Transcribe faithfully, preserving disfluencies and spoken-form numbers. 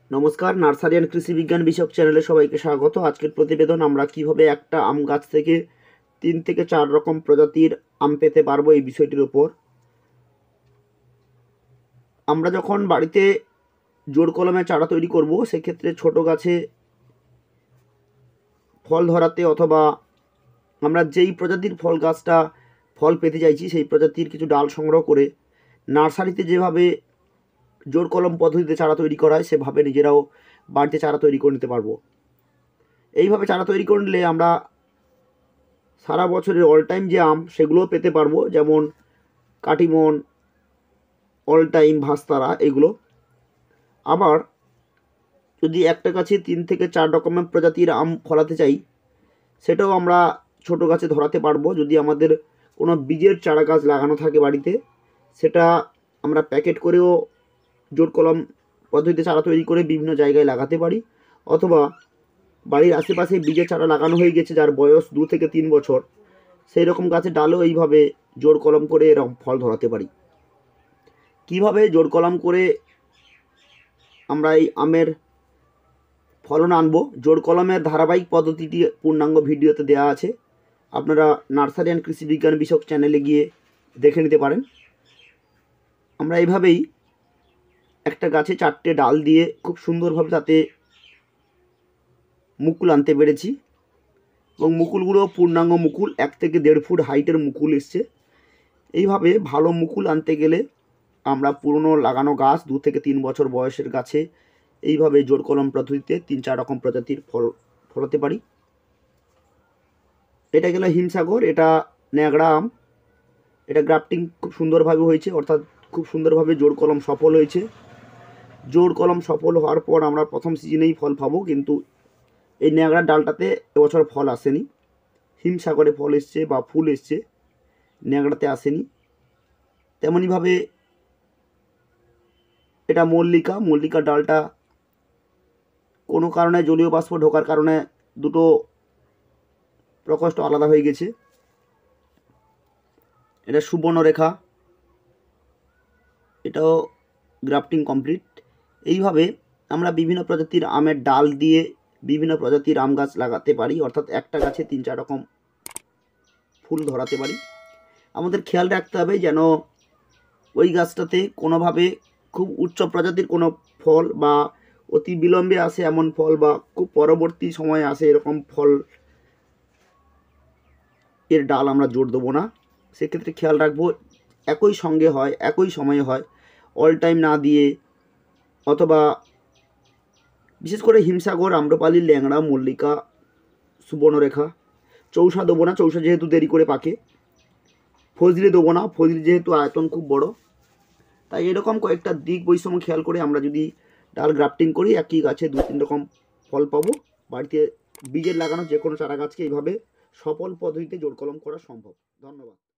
নমস্কার, nursery and কৃষি বিজ্ঞান বিষয়ক চ্যানেলে সবাইকে স্বাগত। আজকের প্রতিবেদন আমরা কিভাবে একটা আম গাছ থেকে তিন থেকে চার রকম প্রজাতির আম পেতে পারবো এই বিষয়টির উপর। আমরা যখন বাড়িতে জোর কলমে চারা তৈরি করব, সেক্ষেত্রে ছোট গাছে ফল ধরাতে অথবা আমরা যেই প্রজাতির ফল গাছটা ফল পেতে চাইছি সেই প্রজাতির কিছু ডাল সংগ্রহ করে নার্সারিতে যেভাবে জোর কলম পদ্ধতিতে চারা তৈরি করা হয় সেভাবে নিজেরাও বাড়িতে চারা তৈরি করে নিতে পারবো। এইভাবে চারা তৈরি করে নিলে আমরা সারা বছরের অল টাইম যে আম সেগুলোও পেতে পারবো, যেমন কাটিমন, অল টাইম, ভাস্তারা, এগুলো। আবার যদি একটা গাছে তিন থেকে চার রকমের প্রজাতির আম ফলাতে চাই, সেটাও আমরা ছোট গাছে ধরাতে পারবো। যদি আমাদের কোনো বীজের চারা গাছ লাগানো থাকে বাড়িতে, সেটা আমরা প্যাকেট করেও জোর কলম পদ্ধতিতে চারা তৈরি করে বিভিন্ন জায়গায় লাগাতে পারি। অথবা বাড়ির আশেপাশে বীজের চারা লাগানো হয়ে গেছে যার বয়স দু থেকে তিন বছর, সেই রকম গাছের ডালও এইভাবে জোর কলম করে এরকম ফল ধরাতে পারি। কিভাবে জোর কলম করে আমরা এই আমের ফলন আনবো, জোর কলমের ধারাবাহিক পদ্ধতিটি পূর্ণাঙ্গ ভিডিওতে দেওয়া আছে, আপনারা নার্সারি অ্যান্ড কৃষি বিজ্ঞান বিষয়ক চ্যানেলে গিয়ে দেখে নিতে পারেন। আমরা এইভাবেই একটা গাছে চারটে ডাল দিয়ে খুব সুন্দরভাবে তাতে মুকুল আনতে পেরেছি, এবং মুকুলগুলো পূর্ণাঙ্গ মুকুল, এক থেকে দেড় ফুট হাইটের মুকুল এসছে। এইভাবে ভালো মুকুল আনতে গেলে আমরা পুরনো লাগানো গাছ দু থেকে তিন বছর বয়সের গাছে এইভাবে জোর কলম পদ্ধতিতে তিন চার রকম প্রজাতির ফল ফলাতে পারি। এটা গেল হিমসাগর, এটা ন্যাংরা আম। এটা গ্রাফটিং খুব সুন্দরভাবে হয়েছে, অর্থাৎ খুব সুন্দরভাবে জোর কলম সফল হয়েছে। জোর কলম সফল হওয়ার পর আমরা প্রথম সিজনেই ফল পাবো, কিন্তু এই ন্যাংরা ডালটাতে এবছর ফল আসেনি। হিমসাগরে ফল এসছে বা ফুল এসছে, ন্যাংরাতে আসেনি। তেমনইভাবে এটা মল্লিকা, মল্লিকা ডালটা কোনো কারণে জলীয় বাষ্প ঢোকার কারণে দুটো প্রকোষ্ঠ আলাদা হয়ে গেছে। এটা সুবর্ণরেখা, এটাও গ্রাফটিং কমপ্লিট। এইভাবে আমরা বিভিন্ন প্রজাতির আমের ডাল দিয়ে বিভিন্ন প্রজাতির আম গাছ লাগাতে পারি, অর্থাৎ একটা গাছে তিন চার রকম ফুল ধরাতে পারি। আমাদের খেয়াল রাখতে হবে যেন ওই গাছটাতে কোনোভাবে খুব উচ্চ প্রজাতির কোনো ফল বা অতি বিলম্বে আসে এমন ফল বা খুব পরবর্তী সময়ে আসে এরকম ফল এর ডাল আমরা জোর দেবো না। সেক্ষেত্রে খেয়াল রাখবো একই সঙ্গে হয়, একই সময়ে হয়, অল টাইম না দিয়ে। অথবা বিশেষ করে হিমসাগর, আম্রপালি, ল্যাংড়া, মল্লিকা, সুবর্ণরেখা, চৌসা দেবো না, চৌসা যেহেতু দেরি করে পাকে। ফজলি দেবো না, ফজলি যেহেতু আয়তন খুব বড়। তাই এরকম কয়েকটা দিক বৈষম্য খেয়াল করে আমরা যদি ডাল গ্রাফটিং করি, একই গাছে দু তিন রকম ফল পাবো। বাড়িতে বীজের লাগানো যে কোনো চারা গাছকে এইভাবে সফল পদ্ধতিতে জোর কলম করা সম্ভব। ধন্যবাদ।